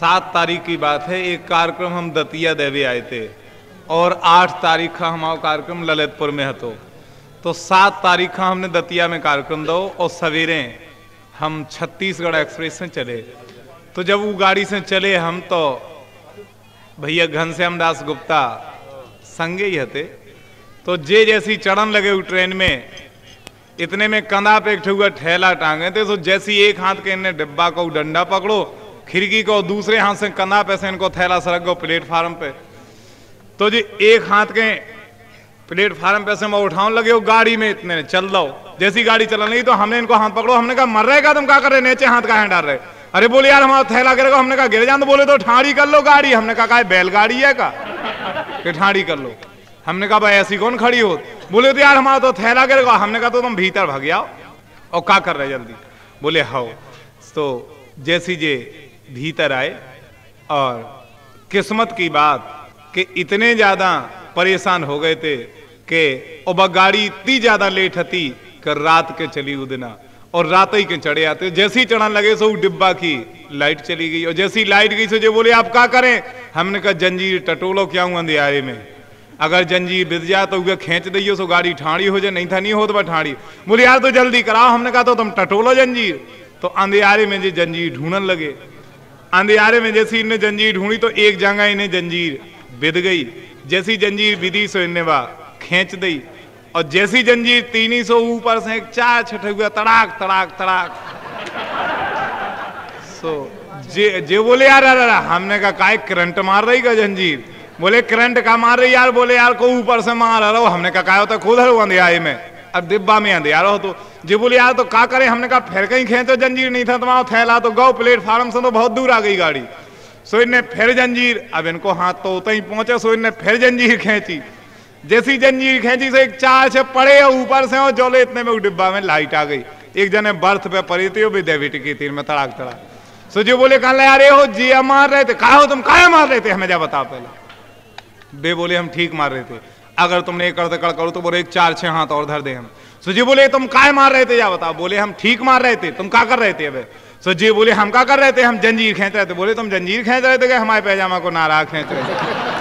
7 तारीख की बात है, एक कार्यक्रम हम दतिया देवे आए थे और 8 तारीख का हमारा कार्यक्रम ललितपुर में हतो। तो 7 तारीख का हमने दतिया में कार्यक्रम दो और सवेरे हम छत्तीसगढ़ एक्सप्रेस से चले। तो जब वो गाड़ी से चले हम तो भैया घनश्याम दास गुप्ता संगे ही हते। तो जे जैसी चढ़न लगे वो ट्रेन में, इतने में कंधा पे एक ठुआ ठेला टांगे थे। तो जैसी एक हाथ के इन्हें डिब्बा को डंडा पकड़ो खिड़की को, दूसरे हाथ से कंधा पे से इनको थैला सरक गो प्लेटफार्म पे। तो जी एक हाथ के प्लेटफार्म पे से मैं उठाने लगे वो गाड़ी में, इतने चल दो। जैसी गाड़ी चल रही तो हमने इनको हाथ पकड़ो, हमने कहा मर रहेगा तुम क्या कर रहे, नीचे हाथ का डाल रहे। अरे बोले यार हमारा थैला गिरेगा। हमने कहा गिर जान। तो बोले तो ठाड़ी कर लो गाड़ी। हमने कहा बैलगाड़ी है का कि ठाड़ी कर लो। हमने कहा भाई ऐसी कौन खड़ी हो। बोले तो यार हमारा तो थैला गिरेगा। हमने कहा तो तुम भीतर भाग जाओ और क्या कर रहे जल्दी। बोले हाँ। तो जैसी जे भीतर आए और किस्मत की बात कि इतने ज्यादा परेशान हो गए थे कि अब गाड़ी इतनी ज्यादा लेट थी कि रात के चली उदना और रात ही के चढ़े आते। जैसे ही चढ़ाने लगे सो डिब्बा की लाइट चली गई और जैसी लाइट गई सो जो बोले आप क्या करें। हमने कहा जंजीर टटोलो क्या हूं अंधेरे में, अगर जंजीर बिद जाए तो उसे खींच दियो सो गाड़ी ठाड़ी हो जाए, नहीं था नहीं हो तो ठाड़ी। बोले यार तो जल्दी कराओ। हमने कहा तो तुम टटोलो जंजीर। तो अंधेरे में जो जंजीर ढूंढने लगे, अंधेरे में जैसी इन्हें जंजीर ढूंढी तो एक जगह इन्हें जंजीर बिद गई। जैसी जंजीर बिदी सो इन्हें वा खींच दी और जैसी जंजीर 300 ऊपर से एक 4 छठे हुआ तड़ाक तड़ाक तड़ाक। सो जे बोले यार हमने कहा काय करंट मार रही का जंजीर। बोले करंट का मार रही यार। बोले यार को ऊपर से मार रहा हो। हमने कहा काय होता खुद हर अंधेरे में, अब डिब्बा में अंधेरा हो। तो जे बोले यार तो क्या करें। हमने कहा फिर कहीं खींचो जंजीर, नहीं था तुम्हारा थैला तो गौ प्लेटफार्म से तो बहुत दूर आ गई गाड़ी। सो इनने फिर जंजीर, अब इनको हाथ तो उतना ही पहुंचे। सो इनने फिर जंजीर खींची। जैसी जंजीर खींची से एक 4 से पड़े ऊपर से और जोले इतने में वो डिब्बा में लाइट आ गई। एक जने बर्थ पे पड़ी थी वो भी डेबिट की तीर में तड़ाक तड़ाक। सो जो बोले कहा यार हो जी मार रहे थे। कहा हो तुम क्या मार रहे थे हमें जा बताओ पहले। बे बोले हम ठीक मार रहे थे, अगर तुमने एक करते करो तो बोले एक 4-6 हाथ और धर दे हम। सो जी बोले तुम काय मार रहे थे या बताओ। बोले हम ठीक मार रहे थे, तुम क्या कर रहे थे। अब सो जी बोले हम क्या कर रहे थे, हम जंजीर खींच रहे थे। बोले तुम जंजीर खींच रहे थे कि हमारे पैजामा को नाराज खींच रहे थे।